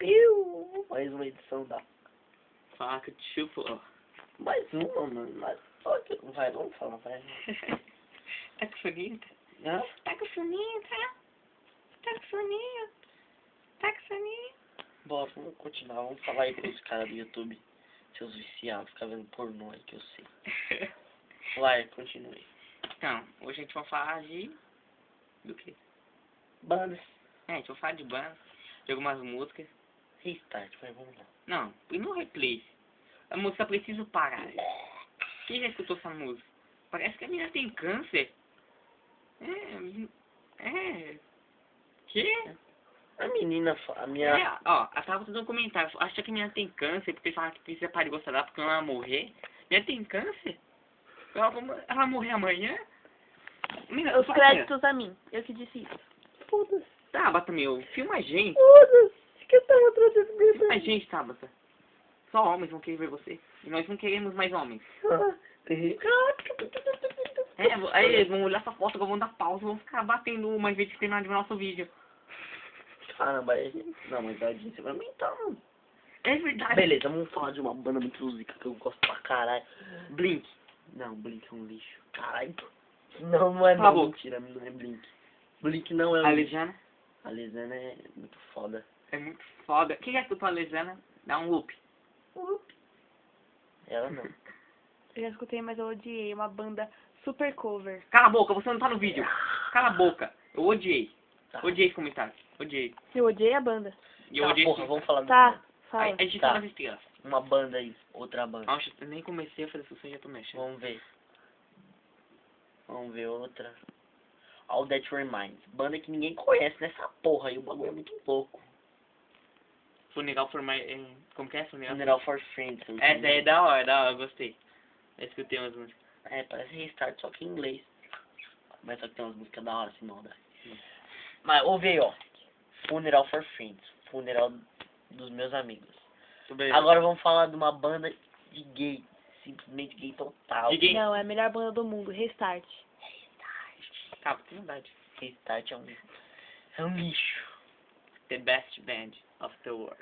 Piu! Mais uma edição da... Faca de chupo. Mais uma, mano. Mas... Vai, vamos falar, vai. Tá com soninho? Hã? Tá com soninho, tá? Tá com soninho? Tá com soninho? Bora, vamos continuar. Vamos falar aí com os caras do YouTube. Seus viciados, ficar vendo pornô aí que eu sei. Vai, continue. Então, hoje a gente vai falar de... Do quê? Bandas. A gente vai falar de banda, de algumas músicas. Restart, vai, vamos lá. Não, e no replay. A música precisa parar. Quem já escutou essa música? Parece que a menina tem câncer. Que? A menina, a minha... É, ó, ela tava fazendo um comentário. Acha que a menina tem câncer, porque fala que precisa parar de gostar dela porque ela vai morrer. A menina tem câncer? Ela vai morrer amanhã? Menina, Os créditos a mim. Eu que disse isso. Foda-se. Tabata, meu, filma a gente. Foda-se. Que eu tava trazendo medo. Filma a gente, Tabata. Só homens vão querer ver você. E nós não queremos mais homens. Aí eles vão olhar essa foto, vão dar pausa, vão ficar batendo uma vez de terminar de ver nosso vídeo. Caramba, não, mas a audiência vai aumentar, mano. É verdade. Beleza, vamos falar de uma banda muito zica que eu gosto pra caralho. Blink. Não, Blink é um lixo. Caralho. Não, não é Cala a não. boca. Mentira, não é Blink. Blink não é um A lixo. Lejana A Lesana é muito foda. é muito foda. Quem já escutou a Lejana? Dá um loop. Ela não. Eu já escutei, mas eu odiei. Uma banda super cover. Cala a boca, você não tá no vídeo. Cala a boca. Eu odiei. Tá. Odiei esse comentário. Odiei. Eu odiei a banda. E eu Tá, odiei porra, esse... vamos falar do Tá, banda. fala. A gente Tá. fala das estrelas. Uma banda aí, outra banda. Nossa, eu nem comecei a fazer sucesso, já tô mexendo. Vamos ver. Vamos ver outra. All That Reminds. Banda que ninguém conhece nessa porra aí. O bagulho é muito louco. Funeral for my... Como que é? Funeral? Funeral for Friends. Essa aí é da hora, eu gostei. Eu escutei umas músicas. É, parece Restart, só que em inglês. Mas só que tem umas músicas da hora, assim, maldade. Mas, ouve aí, ó. Funeral for Friends. Funeral dos meus amigos. Tudo bem. Agora vamos falar de uma banda de gay. Simplesmente gay total. De gay? Não, é a melhor banda do mundo. Restart. Tá, tem verdade. Restart é um lixo. The best band of the world.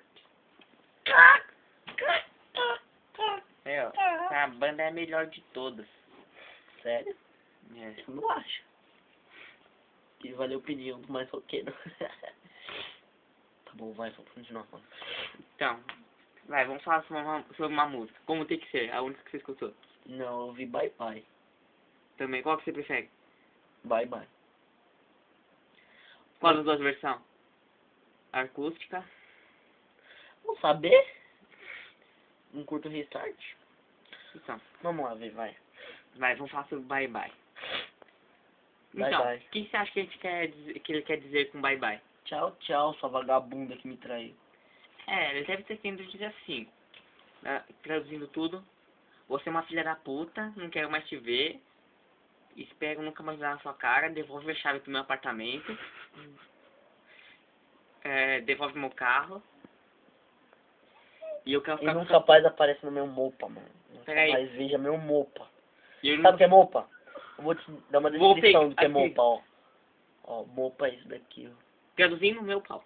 É, ó. A banda é a melhor de todas. Sério? É. Eu não acho. E valeu a opinião do mais roqueiro. Tá bom, vai, vamos continuar falando. Então, vai, vamos falar sobre uma música. Como tem que ser? A única que você escutou. Não, eu ouvi Bye Bye. Também, qual que você prefere? Bye Bye. Qual das duas versões? Acústica? Vamos saber? Não curto Restart? Então, Vamos lá ver, vai. vai, vamos falar sobre Bye Bye. Bye Então, Bye. o que você acha que, que ele quer dizer com Bye Bye? Tchau, tchau, sua vagabunda que me traiu. É, ele deve ter querendo dizer assim, né, traduzindo tudo. Você é uma filha da puta, não quero mais te ver. Espero nunca mais ver na sua cara. Devolve a chave do meu apartamento. Devolve meu carro. E eu quero E ficar nunca mais aparece no meu mopa, mano. Nunca Peraí. mais veja meu mopa. E eu Sabe o que é mopa? Eu vou te dar uma Vou descrição do que é aqui. mopa, ó. Ó, mopa é isso daqui, ó. traduzindo meu pau.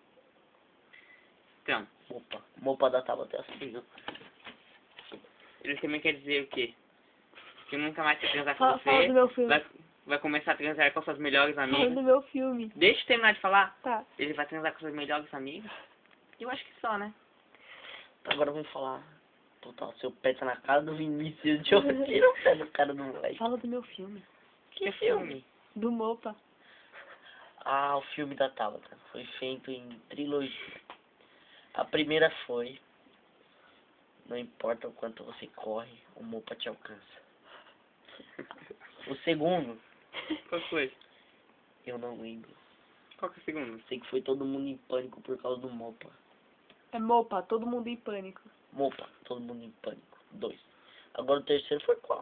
Então, Mopa. Mopa da tábua até assim, ó. ele também quer dizer o quê? Que nunca mais quer transar com Fala do você. meu filme. Vai começar a transar com suas melhores Fala amigas. do meu filme. Deixa eu terminar de falar. Tá. Ele vai transar com suas melhores amigas. Eu acho que só, né? Agora vamos falar. Total, seu pé tá na cara do Vinícius. Deixa eu tirar o pé do cara do moleque. Fala do meu filme. Que filme? Do Mopa. Ah, o filme da Tabata. Foi feito em trilogia. A primeira foi... Não importa o quanto você corre, o Mopa te alcança. O segundo, Qual foi? eu não lembro. Qual que é o segundo? Sei que foi todo mundo em pânico por causa do Mopa. É Mopa, todo mundo em pânico. Mopa, todo mundo em pânico. 2. Agora o terceiro foi qual?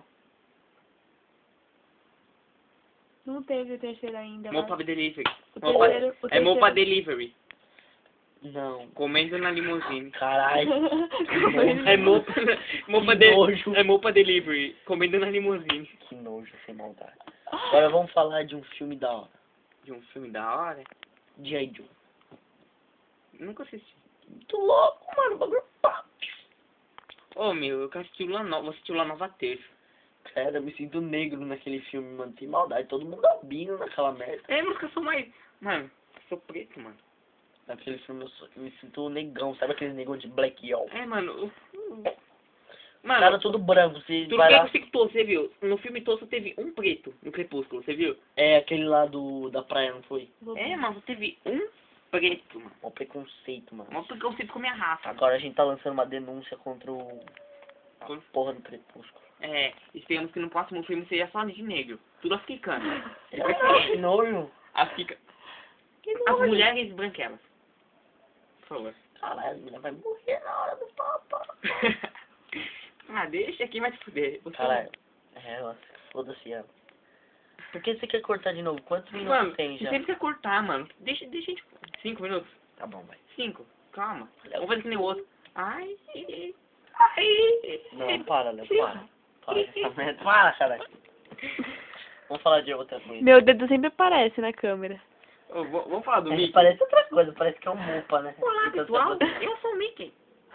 Não teve o terceiro ainda. Mopa mas Delivery. O Mopa- terceiro, o É terceiro. Mopa Delivery. Não. Comendo na limusine. Caralho. Comendo. É Mopa, Mopa, Que nojo. é Mopa Delivery. Comendo na limusine. Que nojo, sem maldade. Agora vamos falar de um filme da hora. De um filme da hora? G.I. Joe. Nunca assisti. Muito louco, mano. O bagulho pá. Ô, meu, eu quero assistir Lua Nova. Vou assistir Lua Nova terça. Cara, eu me sinto negro naquele filme, mano. Tem maldade. Todo mundo albino naquela merda. É, mas que eu sou mais... Mano, eu sou preto, mano. Naquele filme eu me sinto negão. Sabe aquele negão de Black Yellow? É, mano... Cara, Mano, tudo branco. Você tudo vai bem lá... que eu sei que você viu. No filme todo só teve um preto no Crepúsculo, você viu? É aquele lá da praia, não foi? É, mano, só teve um preto, mano. Mó preconceito, mano. Mó preconceito com a minha raça. Agora a gente tá lançando uma denúncia contra a porra do Crepúsculo. É, esperamos que no próximo filme seja só de negro. Tudo africano. Que nojo. Africa... Que As nojo. mulheres branquelas. Por favor. Caralho, a mulher vai morrer na hora do papo. Ah, deixa quem vai te fuder. Você- Caralho. É, nossa, foda-se ela. Por que você quer cortar de novo? Quantos minutos Mano, tem você já? sempre quer cortar, mano. Deixa a gente... 5 minutos. Tá bom, vai. 5. Calma. Vamos fazer que nem o outro. Ai. Ai. Não, para, Léo, para. Para essa merda. Para, caralho. Vamos falar de outra coisa. Meu dedo sempre aparece na câmera. Ô, vamos falar do Mickey? Parece outra coisa, parece que é um mupa, né? Olá, Então, pessoal. tá- Eu sou o Mickey.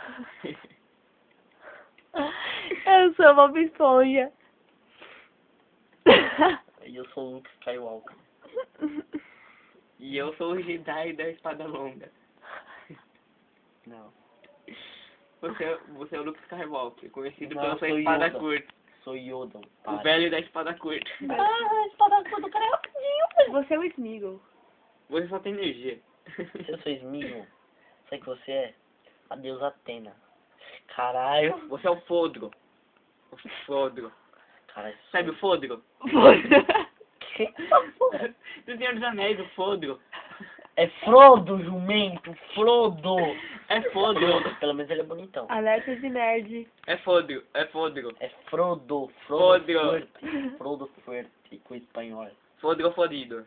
Eu sou uma Esponja. E eu sou o Luke Skywalker. E eu sou o Jedi da espada longa. Não. Você é o Luke Skywalker, conhecido Não, pela eu sua sou espada Yoda. curta. Sou Yoda. O Para. velho da espada curta. Ah, espada curta, o cara é rapidinho. Você é o Smeagol. Você só tem energia. Se eu sou Smeagol, sabe que você é? A deusa Atena. Caralho. Você é o Fodro. O Fodro. Caralho. Sabe o Fodro? Que essa porra? Do Senhor dos Anéis, o Fodro. É Frodo, jumento. Frodo. É Fodro. Pelo menos ele é bonitão. Alerta de nerd. É Fodro. É Fodro. É Frodo. Frodo. Fuerte. Frodo Fuerte com espanhol. Fodro fodido.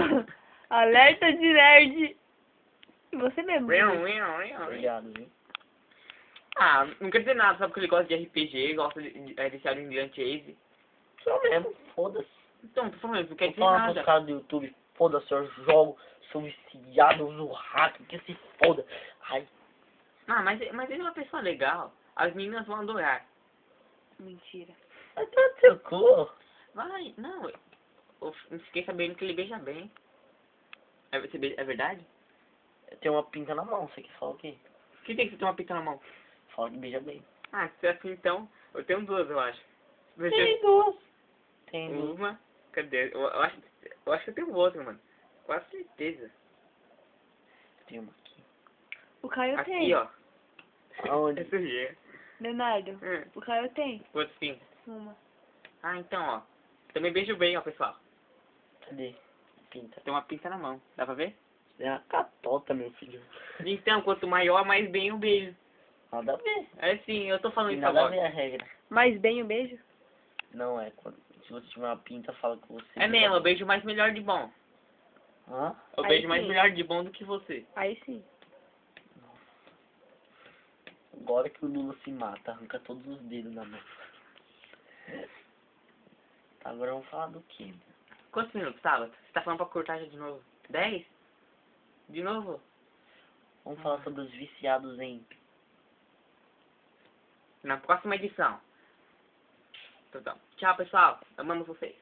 Alerta de nerd. Você mesmo. Obrigado, viu? Ah, não quer dizer nada, sabe que ele gosta de RPG, gosta de ser Grand Chase. Sou mesmo, foda-se. Então, tô falando, não quer Vou dizer falar pros nada. caras do YouTube, foda-se, eu jogo, sou viciado, eu uso hack, que se foda. Ai, Ah, mas ele é uma pessoa legal. As meninas vão adorar. Mentira. vai ter seu cu. Vai, não. Eu fiquei sabendo que ele beija bem. É verdade? Eu tenho uma pinta na mão, você quer falar o quê? O que tem que você ter uma pica na mão? Fala que beija bem. Ah, se é assim então, eu tenho duas, eu acho. Tem duas. Tem duas. Uma, cadê? Eu acho que eu tenho outra, mano. Quase certeza. Tem uma aqui. O Caio Aqui, tem. ó. Aonde? É sujeira. Leonardo. Hum, O Caio tem. outro sim. Uma. Ah, então, ó. Também beijo bem, ó, pessoal. Cadê? Pinta. Tem uma pinta na mão. Dá pra ver? É uma catota, meu filho. Então, quanto maior, mais bem o beijo. Nada a ver. É sim, eu tô falando Tem isso nada a agora. ver a regra. Mais bem o beijo? Não é, quando, se você tiver uma pinta, fala com você. É mesmo, eu beijo mais melhor de bom. Hã? Eu Aí beijo mais sim. melhor de bom do que você. Aí sim. Agora que o Lula se mata, arranca todos os dedos da mão. Tá, agora vamos falar do quê? Quantos minutos, Tabata? Você tá falando pra cortar já de novo? 10? De novo? Vamos falar sobre os viciados em... Na próxima edição. Então, tchau, pessoal. Amamos vocês.